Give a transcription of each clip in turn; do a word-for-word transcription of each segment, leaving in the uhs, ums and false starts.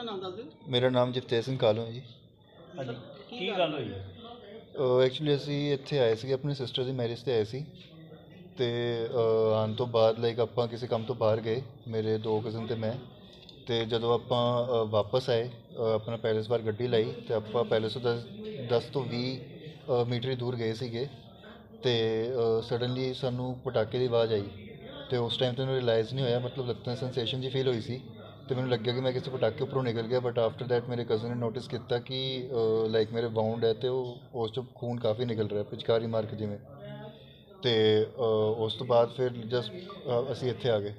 नाम दस दिओ। मेरा नाम जगतेज सिंह कालू है जी। ਹਾਂਜੀ ਕੀ ਗੱਲ ਹੋਈ? ਐਕਚੁਅਲੀ ਅਸੀਂ ਇੱਥੇ ਆਏ ਸੀ ਆਪਣੀ ਸਿਸਟਰ ਦੀ ਮੈਰਿਜ ਤੇ ਆਏ ਸੀ ਤੇ ਆਉਣ ਤੋਂ ਬਾਅਦ ਲਾਈਕ ਆਪਾਂ ਕਿਸੇ ਕੰਮ ਤੋਂ ਬਾਹਰ ਗਏ, ਮੇਰੇ ਦੋ ਕਜ਼ਨ ਤੇ ਮੈਂ। ਤੇ ਜਦੋਂ ਆਪਾਂ ਵਾਪਸ ਆਏ ਆਪਣਾ ਪੈਲੇਸ ਬਾਹਰ ਗੱਡੀ ਲਾਈ ਤੇ ਆਪਾਂ ਪੈਲੇਸ ਤੋਂ ਦਸ ਦਸ ਤੋਂ ਵੀਹ ਮੀਟਰ ਹੀ ਦੂਰ ਗਏ ਸੀਗੇ ਤੇ ਸਡਨਲੀ ਸਾਨੂੰ ਪਟਾਕੇ ਦੀ ਆਵਾਜ਼ ਆਈ ਤੇ ਉਸ ਟਾਈਮ ਤੇ ਮੈਨੂੰ ਰਿਅਲਾਈਜ਼ ਨਹੀਂ ਹੋਇਆ, ਮਤਲਬ ਲੱਤਾਂ ਸੈਂਸੇਸ਼ਨ ਜੀ ਫੀਲ ਹੋਈ ਸੀ ਤੇ ਮੈਨੂੰ ਲੱਗਿਆ ਕਿ ਮੈਂ ਕਿਸੇ ਪਟਾਕੇ ਉੱਪਰੋਂ ਨਿਕਲ ਗਿਆ। ਬਟ ਆਫਟਰ ਦੈਟ ਮੇਰੇ ਕਜ਼ਨ ਨੇ ਨੋਟਿਸ ਕੀਤਾ ਕਿ ਲਾਈਕ ਮੇਰੇ ਬਾਉਂਡ ਹੈ ਤੇ ਉਹ ਉਸ 'ਚੋਂ ਖੂਨ ਕਾਫੀ ਨਿਕਲ ਰਿਹਾ, ਪਿਚਕਾਰੀ ਮਾਰ ਕੇ ਜਿਵੇਂ। ਤੇ ਉਸ ਤੋਂ ਬਾਅਦ ਫਿਰ ਜਸਟ ਅਸੀਂ ਇੱਥੇ ਆ ਗਏ।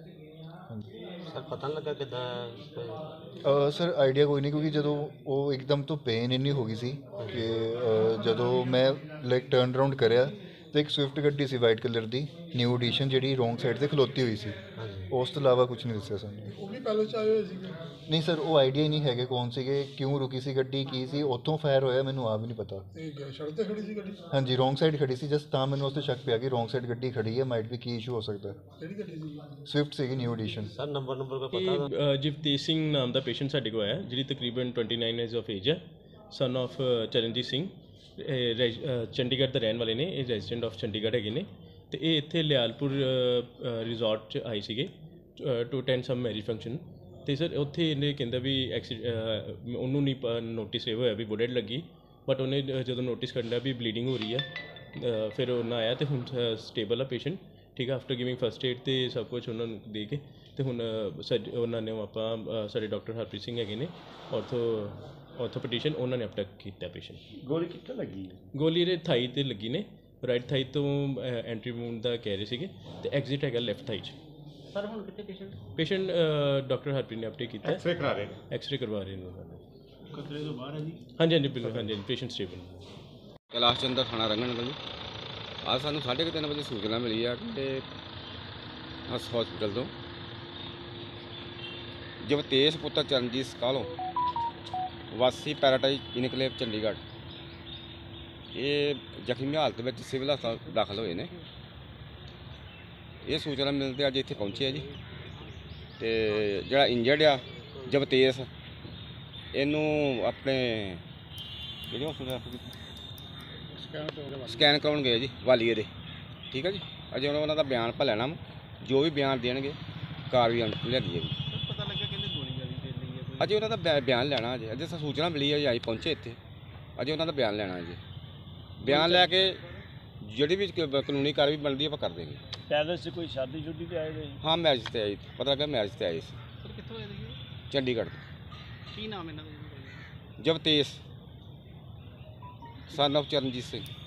सर पता नहीं लगा किदा ਸਰ ਆਈਡੀਆ ਕੋਈ ਨਹੀਂ, ਕਿਉਂਕਿ ਜਦੋਂ ਉਹ ਇੱਕਦਮ ਤੋਂ ਪੇਨ ਇੰਨੀ ਹੋ ਗਈ ਸੀ ਕਿ ਜਦੋਂ ਮੈਂ ਲਾਈਕ ਟਰਨ ਅਰਾਊਂਡ ਕਰਿਆ ਤੇ ਇੱਕ ਸਵਿਫਟ ਗੱਡੀ ਸੀ ਵਾਈਟ ਕਲਰ ਦੀ ਨਿਊ ਐਡੀਸ਼ਨ, ਜਿਹੜੀ ਰੋਂਗ ਸਾਈਡ ਤੇ ਖਲੋਤੀ ਹੋਈ ਸੀ। ਉਸ ਤੋਂ ਇਲਾਵਾ ਕੁਝ ਨਹੀਂ ਦੱਸਿਆ ਸਾਨੂੰ। ਉਹ ਵੀ ਪੈਲਸ ਚ ਆਏ ਹੋਏ ਸੀਗੇ? ਨਹੀਂ ਸਰ, ਉਹ ਆਈਡੀਆ ਹੀ ਨਹੀਂ ਹੈਗੇ ਕੌਣ ਸੀਗੇ, ਕਿਉਂ ਰੁਕੀ ਸੀ ਗੱਡੀ, ਕੀ ਸੀ, ਉੱਥੋਂ ਫਾਇਰ ਹੋਇਆ ਮੈਨੂੰ ਆ ਵੀ ਨਹੀਂ ਪਤਾ। ਇਹ ਸੜਕ ਤੇ ਖੜੀ ਸੀ ਗੱਡੀ? ਹਾਂਜੀ, ਰੋਂਗ ਸਾਈਡ ਖੜੀ ਸੀ ਜਸਟ, ਤਾਂ ਮੈਨੂੰ ਉਸ 'ਤੇ ਸ਼ੱਕ ਪਿਆ ਕਿ ਰੋਂਗ ਸਾਈਡ ਗੱਡੀ ਖੜੀ ਹੈ, ਮਾਈਟ ਵੀ ਕੀ ਇਸ਼ੂ ਹੋ ਸਕਦਾ। ਕਿਹੜੀ ਗੱਡੀ ਸੀ? ਸਵਿਫਟ ਸੀਗੀ new edition. Sir number number का पता? ਜਗਦੀਪ ਸਿੰਘ ਨਾਮ ਦਾ ਪੇਸ਼ੈਂਟ ਸਾਡੇ ਕੋਲ ਆਇਆ, ਜਿਹੜੀ ਤਕਰੀਬਨ twenty nine years of age ਹੈ, ਸਨ ਆਫ ਚਰਨਜੀਤ ਸਿੰਘ। ਇਹ ਰੈਜ ਚੰਡੀਗੜ੍ਹ ਦੇ ਰਹਿਣ ਵਾਲੇ ਨੇ, ਇਹ ਰੈਜ਼ੀਡੈਂਟ ਆਫ ਚੰਡੀਗੜ੍ਹ ਹੈਗੇ ਨੇ ਤੇ ਇਹ ਇੱਥੇ ਲਿਆਲਪੁਰ ਰਿਜ਼ੋਰਟ 'ਚ ਆਏ ਸੀਗੇ to attend some marriage function. ਅਤੇ ਸਰ ਉੱਥੇ ਇਹਨੇ ਕਹਿੰਦਾ ਵੀ ਐਕਸੀ ਉਹਨੂੰ ਨਹੀਂ ਨੋਟਿਸ ਇਹ ਹੋਇਆ ਵੀ ਬੁਲੇਟ ਲੱਗੀ, ਬਟ ਉਹਨੇ ਜਦੋਂ ਨੋਟਿਸ ਕਰਨਾ ਵੀ ਬਲੀਡਿੰਗ ਹੋ ਰਹੀ ਆ, ਫਿਰ ਉਹਨਾਂ ਆਇਆ ਅਤੇ ਹੁਣ ਸਟੇਬਲ ਆ ਪੇਸ਼ੈਂਟ, ਠੀਕ ਆ। ਆਫਟਰ ਗਿਵਿੰਗ ਫਸਟ ਏਡ ਅਤੇ ਸਭ ਕੁਛ ਉਹਨਾਂ ਨੂੰ ਦੇ ਕੇ ਅਤੇ ਹੁਣ ਸਰ ਉਹਨਾਂ ਨੇ ਆਪਾਂ ਸਾਡੇ ਡਾਕਟਰ ਹਰਪ੍ਰੀਤ ਸਿੰਘ ਹੈਗੇ ਨੇ ਔਰਥੋ ਔਰਥੋਪੈਡਿਸ਼ਨ, ਉਹਨਾਂ ਨੇ ਅਪਟੈਕ ਕੀਤਾ ਪੇਸ਼ੈਂਟ। ਗੋਲੀ ਕਿੱਥੇ ਲੱਗੀ? ਗੋਲੀ ਇਹਦੇ ਥਾਈ 'ਤੇ ਲੱਗੀ ਨੇ, ਰਾਈਟ ਥਾਈ ਤੋਂ ਐਂਟਰੀ ਵੂੰਡ ਦਾ ਕਹਿ ਰਹੇ ਸੀਗੇ ਅਤੇ ਐਗਜ਼ਿਟ ਹੈਗਾ ਲੈਫਟ ਥਾਈ 'ਚ। सर हुण कित्थे पेशेंट? ਪੇਸ਼ੈਂਟ ਡਾਕਟਰ ਹਰਪ੍ਰੀਤ ਨੇ ਅਪਟੇਕ ਕੀਤਾ, ਐਕਸਰੇ ਕਰਾ ਰਹੇ ਨੇ? ਐਕਸਰੇ ਕਰਵਾ ਰਹੇ ਨੇ ਉਹਨਾਂ ਨੇ। ਖਤਰੇ ਤੋਂ ਬਾਹਰ ਹੈ ਜੀ? ਹਾਂਜੀ ਹਾਂਜੀ ਬਿਲਕੁਲ, ਹਾਂਜੀ ਹਾਂਜੀ ਪੇਸ਼ੈਂਟ ਸਟੇਬਲ। कैलाश चंद्र थाना रंगन जी। आज सानू साढ़े तीन बजे सूचना मिली है कि हस हॉस्पिटल तो जगतेश पुत्र चरणजीत कालों वासी पैराडाइज इनकलेव चंडीगढ़ ये जख्मी हालत में सिविल हस्पताल दाखिल हुए हैं। ये सूचना मिलते अज इत्थे पहुंचे है जी। तो जिहड़ा इंजर्ड आ जगतेश, इनू अपने किहड़े हॉस्पिटल ਸਕੈਨ ਕਰਾਉਣ ਗਏ ਜੀ ਵਾਲੀਏ ਦੇ, ਠੀਕ ਹੈ ਜੀ। ਅਜੇ ਉਹਨਾਂ ਉਹਨਾਂ ਦਾ ਬਿਆਨ ਭਾ ਲੈਣਾ, ਜੋ ਵੀ ਬਿਆਨ ਦੇਣਗੇ ਕਾਰਵਾਈ ਲਿਆਂਦੀ ਹੈ ਜੀ। पता लगा कहंदे गोली जाली दे लई है ਅਜੇ ਉਹਨਾਂ ਦਾ ਬਿਆ- ਬਿਆਨ ਲੈਣਾ ਅਜੇ ਅਜੇ ਸੂਚਨਾ ਮਿਲੀ ਹੈ ਜੀ, ਆਈ ਪਹੁੰਚੇ ਇੱਥੇ, ਅਜੇ ਉਹਨਾਂ ਦਾ ਬਿਆਨ ਲੈਣਾ ਹੈ ਜੀ। ਬਿਆਨ ਲੈ ਕੇ ਜਿਹੜੀ ਵੀ ਕ- ਕਾਨੂੰਨੀ ਕਾਰਵਾਈ ਬਣਦੀ ਆਪਾਂ ਕਰ ਦੇਂਗੇ। ਪੈਲਸ 'ਚ ਕੋਈ ਸ਼ਾਦੀ ਸ਼ੁਦੀ ਤੇ ਆਏ ਹੋਏ? ਹਾਂ, ਮੈਰਿਜ ਤੇ ਆਈ, ਪਤਾ ਲੱਗਾ ਮੈਰਿਜ ਤੇ ਆਏ ਸੀ सर कित्थों आए थे? ਚੰਡੀਗੜ੍ਹ। की नाम इन्हां दा? Jagtesh son of Charanjit Singh.